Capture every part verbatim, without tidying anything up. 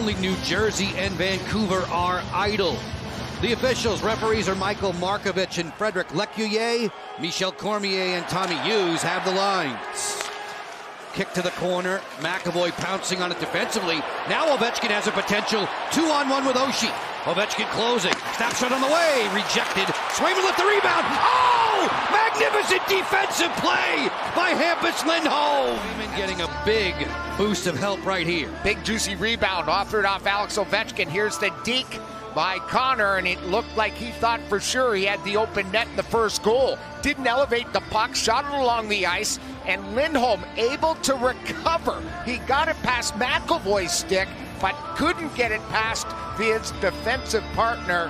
only New Jersey and Vancouver are idle. The officials, referees are Michael Markovich and Frederic Lecuyer. Michel Cormier and Tommy Hughes have the lines. Kick to the corner. McAvoy pouncing on it defensively. Now Ovechkin has a potential two-on-one with Oshie. Ovechkin closing. Snapshot on the way. Rejected. Swayman with the rebound. Oh! Magnificent defensive play by Hampus Lindholm. Swayman getting a big boost of help right here. Big juicy rebound authored off Alex Ovechkin. Here's the deke by Connor, and it looked like he thought for sure he had the open net in the first goal. Didn't elevate the puck, shot it along the ice, and Lindholm able to recover. He got it past McAvoy's stick, but couldn't get it past his defensive partner.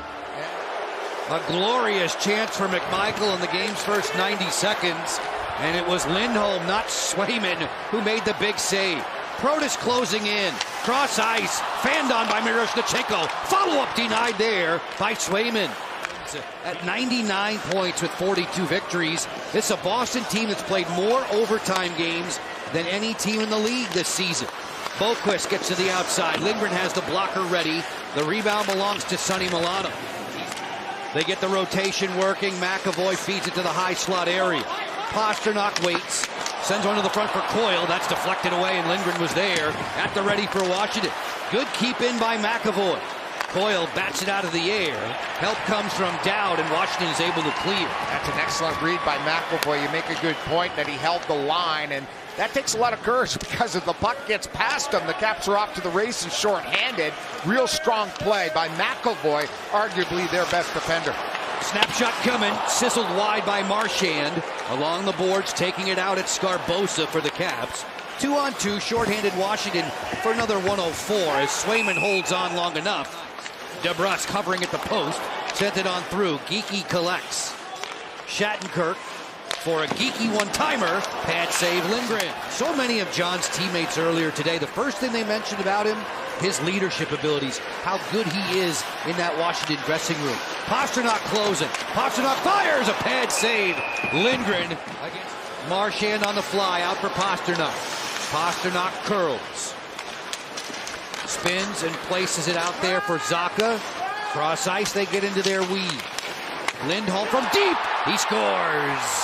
A glorious chance for McMichael in the game's first ninety seconds, and it was Lindholm, not Swayman, who made the big save. Protas closing in, cross ice, fanned on by Miroshnichenko. Follow-up denied there by Swayman. At ninety-nine points with forty-two victories, it's a Boston team that's played more overtime games than any team in the league this season. Boquist gets to the outside. Lindgren has the blocker ready. The rebound belongs to Sonny Milano. They get the rotation working. McAvoy feeds it to the high slot area. Pasternak waits. Sends one to the front for Coyle. That's deflected away, and Lindgren was there at the ready for Washington. Good keep in by McAvoy. Coyle bats it out of the air. Help comes from Dowd, and Washington is able to clear. That's an excellent read by McAvoy. You make a good point that he held the line, and that takes a lot of courage because if the puck gets past him, the Caps are off to the races short-handed. Real strong play by McAvoy, arguably their best defender. Snapshot coming, sizzled wide by Marchand. Along the boards, taking it out at Scarbosa for the Caps. Two on two, shorthanded Washington for another one oh four as Swayman holds on long enough. DeBrusk hovering at the post, sent it on through. Geeky collects. Shattenkirk for a geeky one-timer. Pad save Lindgren. So many of John's teammates earlier today, the first thing they mentioned about him, his leadership abilities, how good he is in that Washington dressing room. Pasternak closing. Pasternak fires a pad save. Lindgren against Marchand on the fly, out for Pasternak. Pasternak curls. Spins and places it out there for Zacha. Cross ice, they get into their weave. Lindholm from deep. He scores.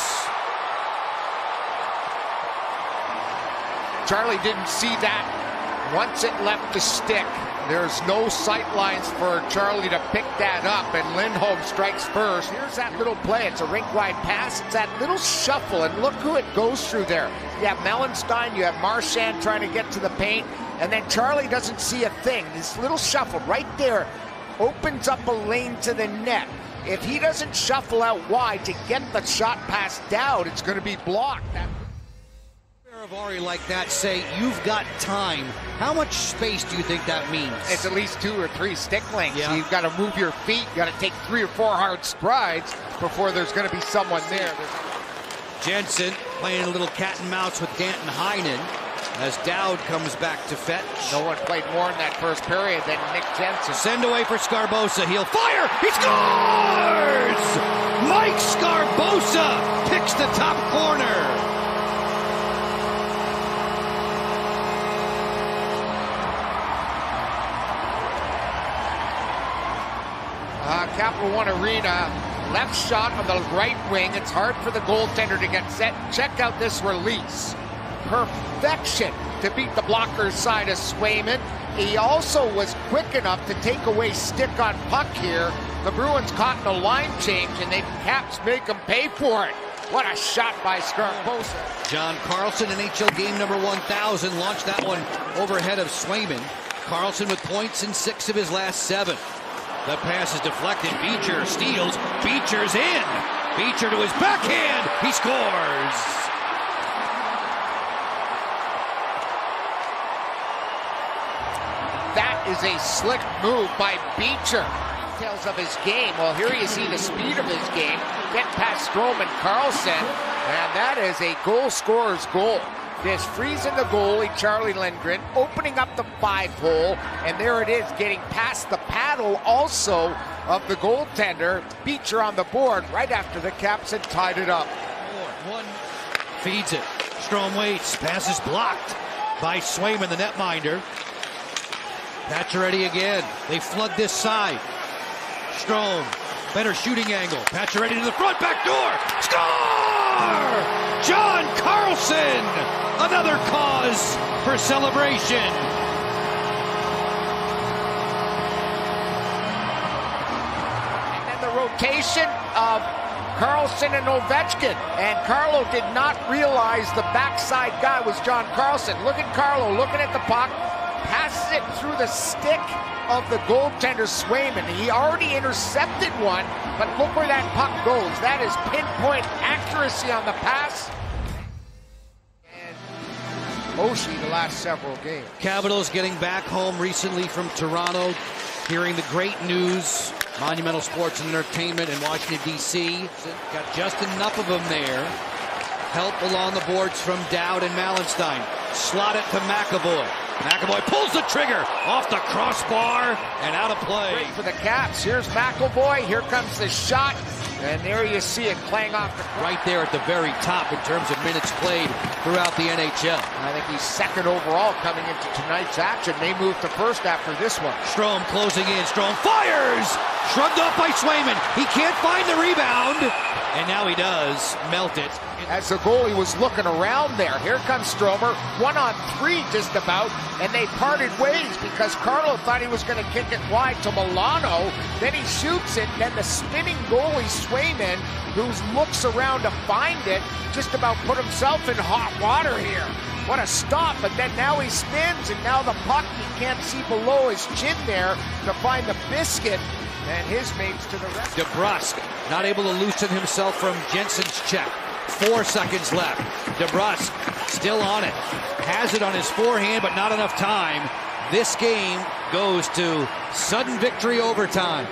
Charlie didn't see that. Once it left the stick, there's no sight lines for Charlie to pick that up, and Lindholm strikes first. Here's that little play. It's a rink-wide pass. It's that little shuffle, and look who it goes through there. You have Mellenstein, you have Marchand trying to get to the paint, and then Charlie doesn't see a thing. This little shuffle right there opens up a lane to the net. If he doesn't shuffle out wide to get the shot past Dowd, it's going to be blocked. That Ari like that say, you've got time. How much space do you think that means? It's at least two or three stick lengths. Yeah. You've got to move your feet. You've got to take three or four hard strides before there's going to be someone there. Jensen playing a little cat and mouse with Danton Heinen as Dowd comes back to fetch. No one played more in that first period than Nick Jensen. Send away for Scarbosa. He'll fire. He scores! Mike Scarbosa picks the top corner. Uh, Capital One Arena, left shot on the right wing. It's hard for the goaltender to get set. Check out this release. Perfection to beat the blocker's side of Swayman. He also was quick enough to take away stick on puck here. The Bruins caught in a line change, and they Caps make them pay for it. What a shot by Scarbosa. John Carlson, N H L game number one thousand, launched that one overhead of Swayman. Carlson with points in six of his last seven. The pass is deflected. Beecher steals. Beecher's in. Beecher to his backhand. He scores. That is a slick move by Beecher. Details of his game. Well, here you see the speed of his game. Get past Strome and Carlson. And that is a goal scorer's goal. This freezing the goalie, Charlie Lindgren, opening up the five hole, and there it is, getting past the paddle also of the goaltender. Beecher on the board right after the Caps had tied it up. One feeds it. Strome waits. Pass is blocked by Swayman, the netminder. Pacioretty again. They flood this side. Strome, better shooting angle. Pacioretty to the front, back door. Score! John Carlson, another cause for celebration. And then the rotation of Carlson and Ovechkin. And Carlo did not realize the backside guy was John Carlson. Look at Carlo looking at the puck. Passes it through the stick of the goaltender Swayman. He already intercepted one, but look where that puck goes. That is pinpoint accuracy on the pass. And Oshie the last several games. Capitals getting back home recently from Toronto, hearing the great news. Monumental Sports and Entertainment in Washington, D C Got just enough of them there. Help along the boards from Dowd and Malenstein. Slot it to McAvoy. McAvoy pulls the trigger off the crossbar and out of play. Great for the Caps. Here's McAvoy. Here comes the shot. And there you see it playing off the right there at the very top in terms of minutes played throughout the N H L. I think he's second overall coming into tonight's action. They move to first after this one. Strome closing in. Strome fires! Shrugged off by Swayman. He can't find the rebound. And now he does. Melt it. As the goalie was looking around there, here comes Stromer, one on three just about, and they parted ways because Carlo thought he was going to kick it wide to Milano. Then he shoots it, then the spinning goalie Swayman, who looks around to find it, just about put himself in hot water here. What a stop, but then now he spins, and now the puck, he can't see below his chin there to find the biscuit, and his mates to the rest. DeBrusk not able to loosen himself from Jensen's check. Four seconds left. DeBrusk still on it. Has it on his forehand, but not enough time. This game goes to sudden victory overtime.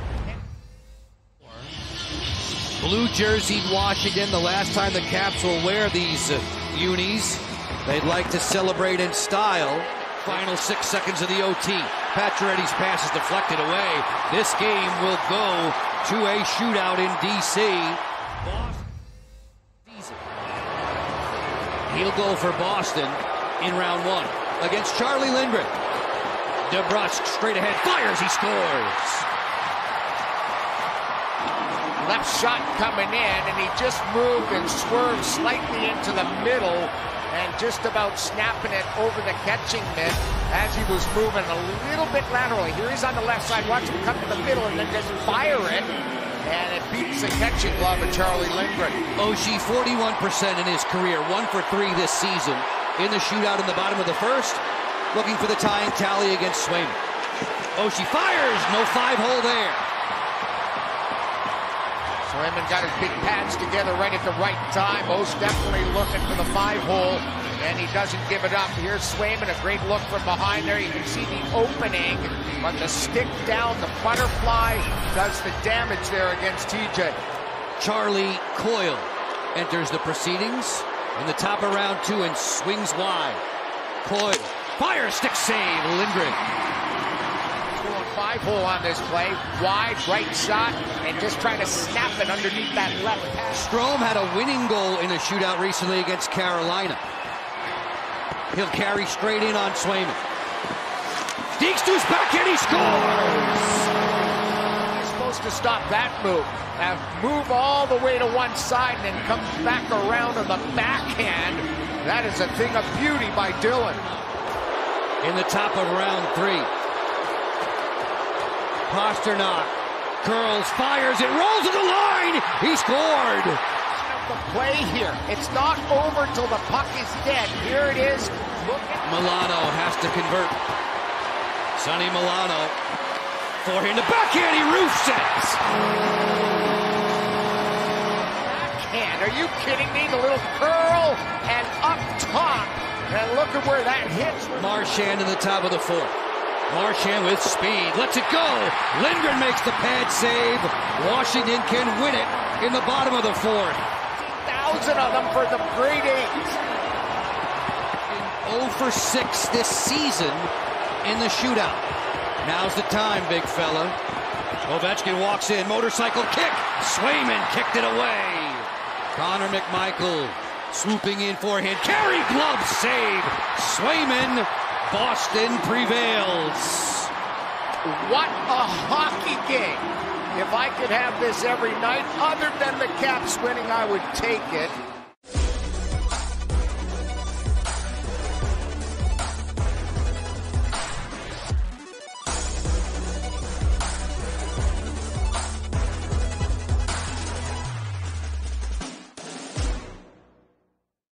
Blue jerseyed Washington. The last time the Caps will wear these uh, unis. They'd like to celebrate in style. Final six seconds of the O T. Pacioretty's pass is deflected away. This game will go to a shootout in D C. He'll go for Boston in round one against Charlie Lindgren. DeBrusk straight ahead, fires, he scores. Left shot coming in, and he just moved and swerved slightly into the middle and just about snapping it over the catching mitt as he was moving a little bit laterally. Here he's on the left side. Watch him come to the middle and then just fire it. And it beats the catching glove of Charlie Lindgren. Oshie, forty-one percent in his career, one for three this season. In the shootout in the bottom of the first, looking for the tying tally against Swayman. Oshie fires, no five-hole there. Swayman got his big pads together right at the right time. Most definitely looking for the five-hole, and he doesn't give it up. Here's Swayman, a great look from behind there. You can see the opening, but the stick down, the butterfly does the damage there against T J. Charlie Coyle enters the proceedings in the top of round two and swings wide. Coyle, fire, stick save, Lindgren. Going five-hole on this play, wide right shot, and just trying to snap it underneath that left pass. Strome had a winning goal in a shootout recently against Carolina. He'll carry straight in on Swayman. Deeks to his backhand, he scores! He's supposed to stop that move. Now move all the way to one side and then comes back around on the backhand. That is a thing of beauty by Dylan. In the top of round three. Pasternak curls, fires, it rolls to the line! He scored! The play here. It's not over till the puck is dead. Here it is. Look at Milano has to convert. Sonny Milano. Forehand to backhand, he roofs it. Backhand, are you kidding me? The little curl and up top. And look at where that hits. Marchand in the top of the fourth. Marchand with speed, lets it go. Lindgren makes the pad save. Washington can win it in the bottom of the fourth. Thousand of them for the grade eight. oh for six this season in the shootout. Now's the time, big fella. Ovechkin walks in, motorcycle kick. Swayman kicked it away. Connor McMichael swooping in forehand. Carry glove save. Swayman Boston prevails. What a hockey game. If I could have this every night, other than the Caps winning, I would take it.